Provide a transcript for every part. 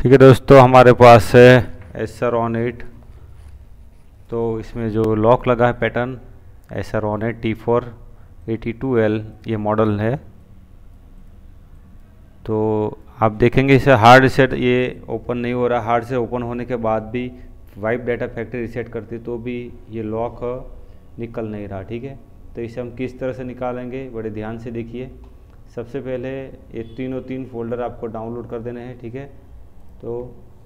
ठीक है दोस्तों, हमारे पास है एसर ऑन 8। तो इसमें जो लॉक लगा है पैटर्न एसर ऑन 8 T482L ये मॉडल है। तो आप देखेंगे इसे हार्ड रिसेट ये ओपन नहीं हो रहा। हार्ड से ओपन होने के बाद भी वाइप डाटा फैक्ट्री रिसेट करती तो भी ये लॉक निकल नहीं रहा। ठीक है, तो इसे हम किस तरह से निकालेंगे बड़े ध्यान से देखिए। सबसे पहले ये तीन फोल्डर आपको डाउनलोड कर देने हैं। ठीक है, तो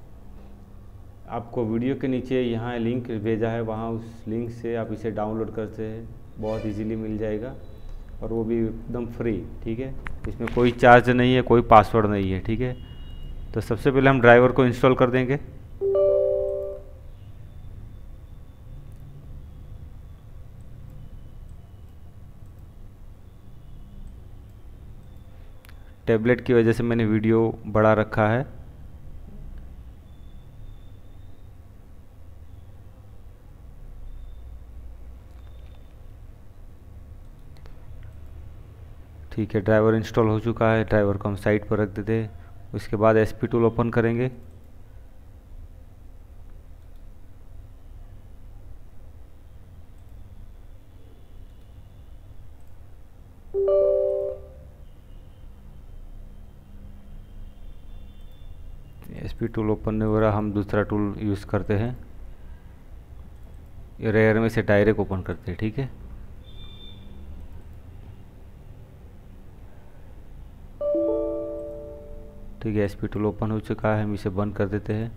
आपको वीडियो के नीचे यहाँ लिंक भेजा है, वहाँ उस लिंक से आप इसे डाउनलोड करते हैं, बहुत इजीली मिल जाएगा और वो भी एकदम फ्री। ठीक है, इसमें कोई चार्ज नहीं है, कोई पासवर्ड नहीं है। ठीक है, तो सबसे पहले हम ड्राइवर को इंस्टॉल कर देंगे। टैबलेट की वजह से मैंने वीडियो बढ़ा रखा है। ठीक है, ड्राइवर इंस्टॉल हो चुका है। ड्राइवर को हम साइड पर रख देते हैं। उसके बाद एसपी टूल ओपन करेंगे। एसपी टूल ओपन नहीं हो रहा, हम दूसरा टूल यूज़ करते हैं। ये रेयर में से डायरेक्ट ओपन करते हैं। ठीक है, ठीक है, एसपी टूल ओपन हो चुका है। हम इसे बंद कर देते हैं।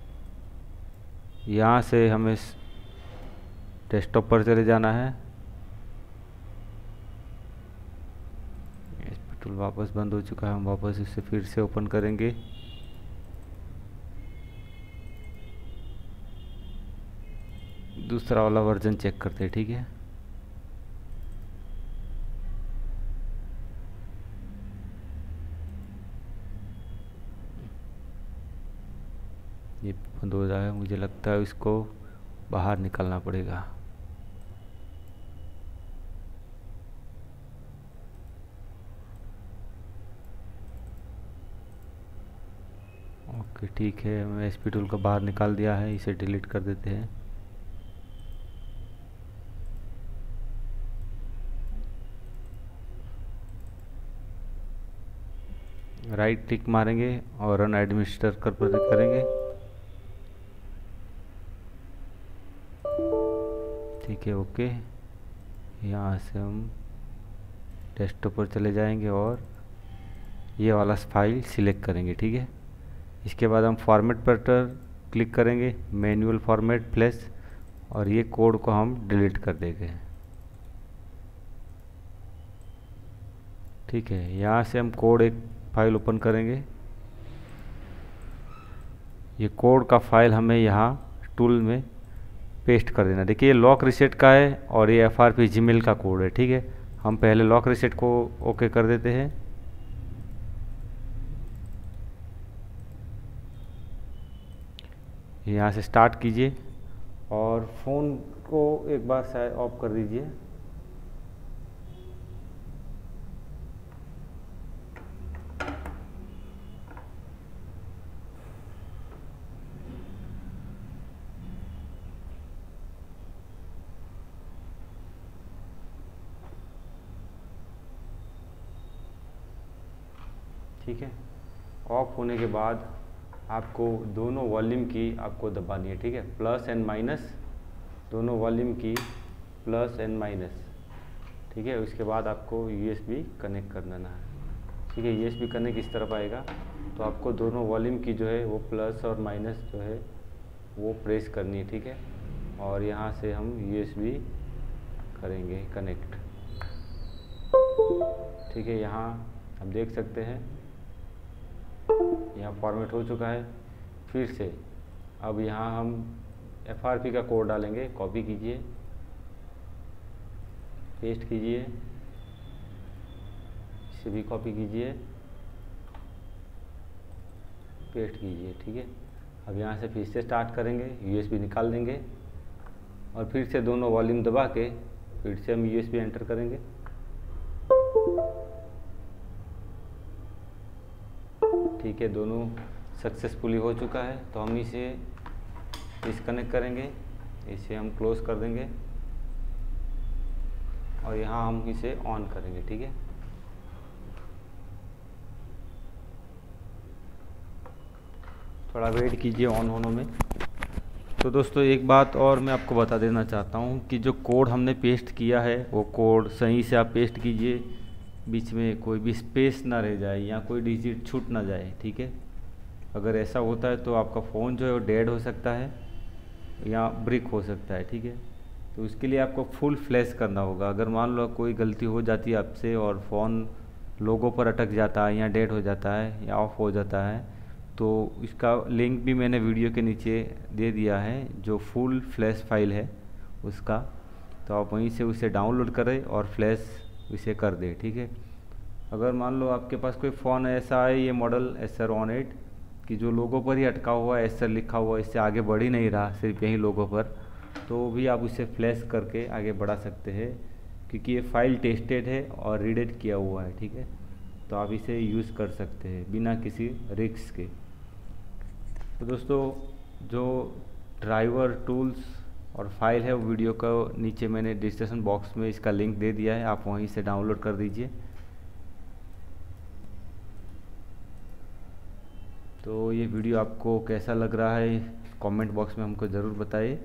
यहाँ से हमें डेस्कटॉप पर चले जाना है। एसपी टूल वापस बंद हो चुका है, हम वापस इसे फिर से ओपन करेंगे। दूसरा वाला वर्जन चेक करते हैं। ठीक है, ये बंद हो जाएगा। मुझे लगता है इसको बाहर निकालना पड़ेगा। ओके, ठीक है, मैं एसपी टूल को बाहर निकाल दिया है। इसे डिलीट कर देते हैं। राइट क्लिक मारेंगे और रन एडमिनिस्ट्रेटर पर करेंगे। ठीक है, ओके। यहाँ से हम डेस्कटॉप पर चले जाएंगे और ये वाला फाइल सिलेक्ट करेंगे। ठीक है, इसके बाद हम फॉर्मेट पर क्लिक करेंगे, मैनुअल फॉर्मेट प्लस, और ये कोड को हम डिलीट कर देंगे। ठीक है, यहाँ से हम कोड एक फाइल ओपन करेंगे। ये कोड का फाइल हमें यहाँ टूल में पेस्ट कर देना। देखिए, ये लॉक रिसेट का है और ये FRP जीमेल का कोड है। ठीक है, हम पहले लॉक रिसेट को ओके कर देते हैं। यहाँ से स्टार्ट कीजिए और फ़ोन को एक बार शायद ऑफ कर दीजिए। ठीक है, ऑफ होने के बाद आपको दोनों वॉल्यूम की आपको दबानी है। ठीक है, प्लस एंड माइनस, दोनों वॉल्यूम की प्लस एंड माइनस। ठीक है, उसके बाद आपको USB कनेक्ट कर देना है। ठीक है, USB कनेक्ट इस तरफ आएगा तो आपको दोनों वॉल्यूम की जो है वो प्लस और माइनस जो है वो प्रेस करनी है। ठीक है, और यहाँ से हम USB करेंगे कनेक्ट। ठीक है, यहाँ आप देख सकते हैं यहाँ फॉर्मेट हो चुका है। फिर से अब यहाँ हम FRP का कोड डालेंगे। कॉपी कीजिए, पेस्ट कीजिए, इसे भी कॉपी कीजिए, पेस्ट कीजिए। ठीक है, अब यहाँ से फिर से स्टार्ट करेंगे, USB निकाल देंगे और फिर से दोनों वॉल्यूम दबा के फिर से हम USB एंटर करेंगे। ठीक है, दोनों सक्सेसफुली हो चुका है। तो हम इसे डिस्कनेक्ट करेंगे, इसे हम क्लोज कर देंगे और यहाँ हम इसे ऑन करेंगे। ठीक है, थोड़ा वेट कीजिए ऑन होने में। तो दोस्तों एक बात और मैं आपको बता देना चाहता हूँ कि जो कोड हमने पेस्ट किया है वो कोड सही से आप पेस्ट कीजिए, बीच में कोई भी स्पेस ना रह जाए या कोई डिजिट छूट ना जाए। ठीक है, अगर ऐसा होता है तो आपका फ़ोन जो है वो डेड हो सकता है या ब्रिक हो सकता है। ठीक है, तो उसके लिए आपको फुल फ्लैश करना होगा। अगर मान लो कोई गलती हो जाती है आपसे और फ़ोन लोगों पर अटक जाता है या डेड हो जाता है या ऑफ हो जाता है, तो इसका लिंक भी मैंने वीडियो के नीचे दे दिया है, जो फुल फ्लैश फाइल है उसका। तो आप वहीं से उसे डाउनलोड करें और फ्लैश इसे कर दें। ठीक है, अगर मान लो आपके पास कोई फ़ोन ऐसा है, ये मॉडल एसर 18 कि जो लोगों पर ही अटका हुआ है, एसर लिखा हुआ है, इससे आगे बढ़ ही नहीं रहा, सिर्फ यही लोगों पर, तो भी आप उसे फ्लैश करके आगे बढ़ा सकते हैं, क्योंकि ये फ़ाइल टेस्टेड है और रीडेड किया हुआ है। ठीक है, तो आप इसे यूज़ कर सकते हैं बिना किसी रिस्क के। तो दोस्तों जो ड्राइवर टूल्स और फाइल है वो वीडियो का नीचे मैंने डिस्क्रिप्शन बॉक्स में इसका लिंक दे दिया है, आप वहीं से डाउनलोड कर दीजिए। तो ये वीडियो आपको कैसा लग रहा है कमेंट बॉक्स में हमको ज़रूर बताइए।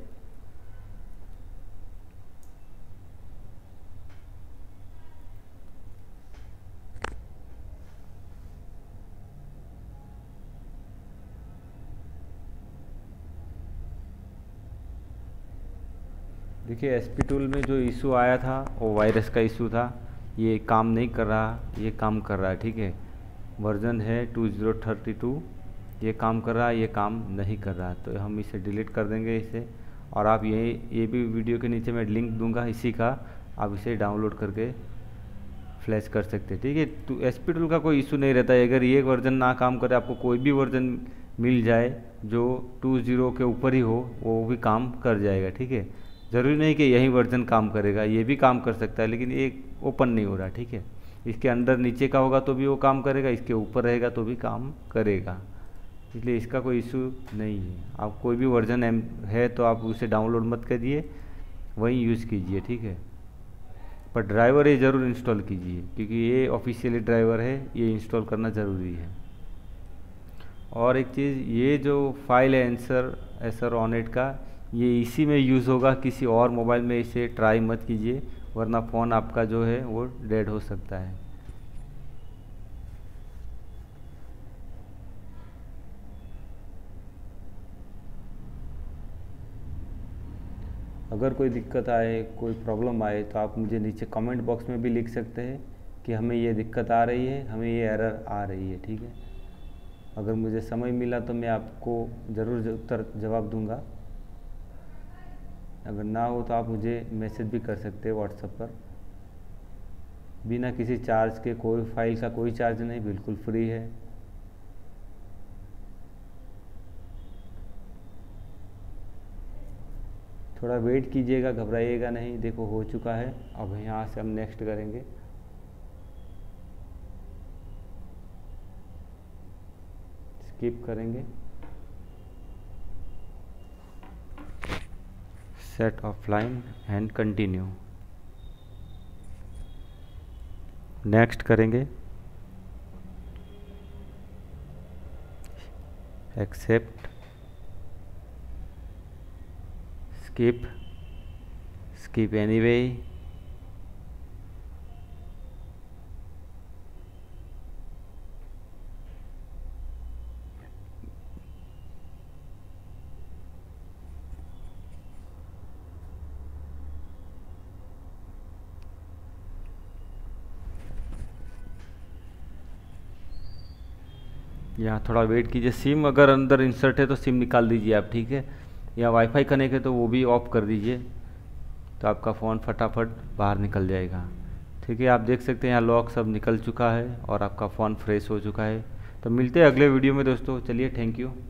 देखिए एसपी टूल में जो इशू आया था वो वायरस का इशू था, ये काम नहीं कर रहा, ये काम कर रहा है। ठीक है, वर्जन है 2032, ये काम कर रहा है, ये काम नहीं कर रहा। तो हम इसे डिलीट कर देंगे इसे, और आप ये भी वीडियो के नीचे मैं लिंक दूंगा इसी का, आप इसे डाउनलोड करके फ्लैश कर सकते हैं। ठीक है, तो एसपी टूल का कोई इशू नहीं रहता है। अगर ये वर्जन ना काम करे, आपको कोई भी वर्जन मिल जाए जो 20 के ऊपर ही हो, वो भी काम कर जाएगा। ठीक है, ज़रूरी नहीं कि यही वर्जन काम करेगा, ये भी काम कर सकता है, लेकिन ये ओपन नहीं हो रहा। ठीक है, इसके अंदर नीचे का होगा तो भी वो काम करेगा, इसके ऊपर रहेगा तो भी काम करेगा, इसलिए इसका कोई इशू नहीं है। आप कोई भी वर्जन है तो आप उसे डाउनलोड मत करिए, वही यूज़ कीजिए। ठीक है, पर ड्राइवर ये ज़रूर इंस्टॉल कीजिए, क्योंकि ये ऑफिशियली ड्राइवर है, ये इंस्टॉल करना ज़रूरी है। और एक चीज़, ये जो फाइल है एसर 18 का, ये इसी में यूज़ होगा, किसी और मोबाइल में इसे ट्राई मत कीजिए, वरना फ़ोन आपका जो है वो डेड हो सकता है। अगर कोई दिक्कत आए, कोई प्रॉब्लम आए, तो आप मुझे नीचे कमेंट बॉक्स में भी लिख सकते हैं कि हमें ये दिक्कत आ रही है, हमें ये एरर आ रही है। ठीक है, अगर मुझे समय मिला तो मैं आपको ज़रूर उत्तर जवाब दूंगा, अगर ना हो तो आप मुझे मैसेज भी कर सकते हैं व्हाट्सएप पर, बिना किसी चार्ज के। कोई फाइल का कोई चार्ज नहीं, बिल्कुल फ्री है। थोड़ा वेट कीजिएगा, घबराइएगा नहीं। देखो हो चुका है, अब यहाँ से हम नेक्स्ट करेंगे। स्किप करेंगे, set offline and continue, next करेंगे, एक्सेप्ट, skip anyway, यहाँ थोड़ा वेट कीजिए। सिम अगर अंदर इंसर्ट है तो सिम निकाल दीजिए आप। ठीक है, या वाईफाई कनेक्ट है तो वो भी ऑफ कर दीजिए, तो आपका फ़ोन फटाफट बाहर निकल जाएगा। ठीक है, आप देख सकते हैं यहाँ लॉक सब निकल चुका है और आपका फ़ोन फ्रेश हो चुका है। तो मिलते हैं अगले वीडियो में दोस्तों, चलिए थैंक यू।